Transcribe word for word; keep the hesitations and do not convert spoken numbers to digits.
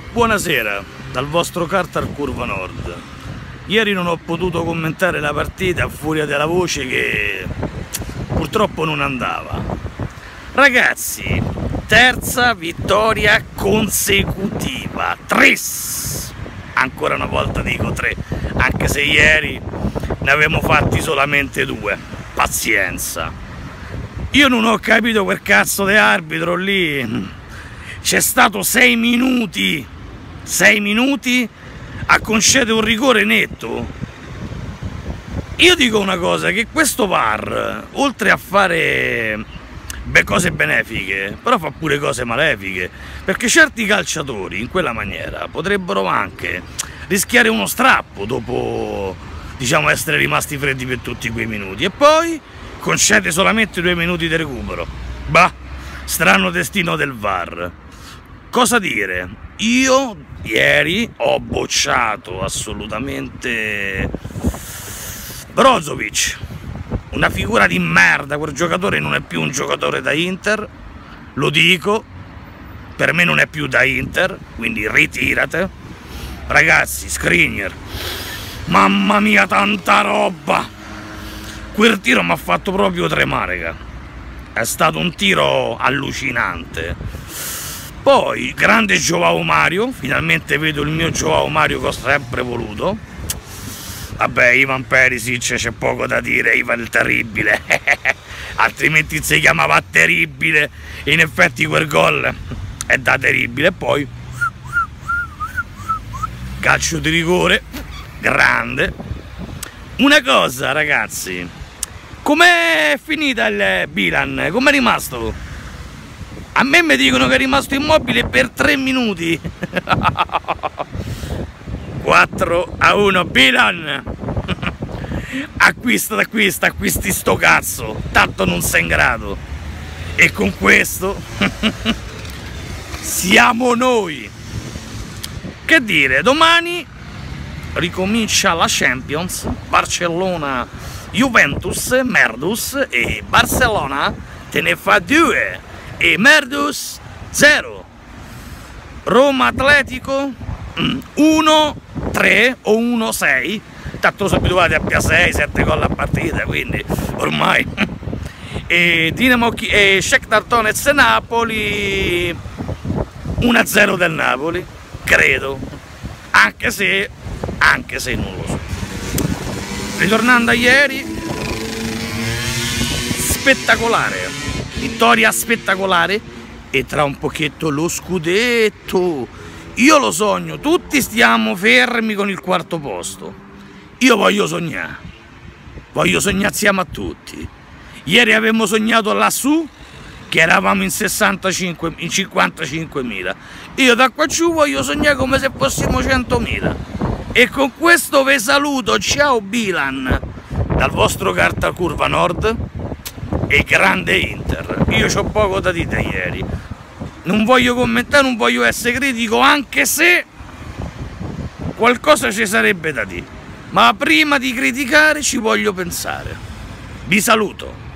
Buonasera, dal vostro Carter Curva Nord. Ieri non ho potuto commentare la partita a furia della voce che purtroppo non andava. Ragazzi, terza vittoria consecutiva, tre. Ancora una volta dico tre, anche se ieri ne avevamo fatti solamente due. Pazienza. Io non ho capito quel cazzo di arbitro lì. C'è stato sei minuti, sei minuti a concedere un rigore netto. Io dico una cosa, che questo V A R, oltre a fare beh, cose benefiche, però fa pure cose malefiche, perché certi calciatori in quella maniera potrebbero anche rischiare uno strappo dopo, diciamo, essere rimasti freddi per tutti quei minuti, e poi concede solamente due minuti di recupero. Bah, strano destino del V A R. Cosa dire? Io ieri ho bocciato assolutamente Brozovic, una figura di merda. Quel giocatore non è più un giocatore da Inter, lo dico, per me non è più da Inter, quindi ritirate. Ragazzi, Skriniar, mamma mia, tanta roba! Quel tiro mi ha fatto proprio tremare, è stato un tiro allucinante. Poi, grande Joao Mario, finalmente vedo il mio Joao Mario che ho sempre voluto. Vabbè, Ivan Perisic c'è poco da dire, Ivan il terribile, altrimenti si chiamava terribile, e in effetti quel gol è da terribile. E poi, calcio di rigore, grande. Una cosa, ragazzi, com'è finita il Milan? Com'è rimasto? A me mi dicono che è rimasto immobile per tre minuti. quattro a uno Milan. Acquista, acquista, acquisti sto cazzo, tanto non sei in grado. E con questo siamo noi. Che dire, domani ricomincia la Champions, Barcellona, Juventus, Merdus, e Barcellona te ne fa due e Merdus zero. Roma Atletico uno tre o uno sei, tanto sono abituati a più sei sette gol a partita, quindi ormai. E Dinamo e Shakhtar Donetsk e Napoli uno a zero del Napoli, credo, anche se anche se non lo so. Ritornando a ieri, spettacolare, vittoria spettacolare, e tra un pochetto lo scudetto. Io lo sogno, tutti stiamo fermi con il quarto posto. Io voglio sognare, voglio sognare assieme a tutti. Ieri avevamo sognato lassù che eravamo in sessantacinque, in cinquantacinquemila. Io da qua giù voglio sognare come se fossimo centomila. E con questo vi saluto, ciao Milan, dal vostro Carta Curva Nord e grande Inter. Io c'ho poco da dire ieri, non voglio commentare, non voglio essere critico, anche se qualcosa ci sarebbe da dire, ma prima di criticare ci voglio pensare. Vi saluto.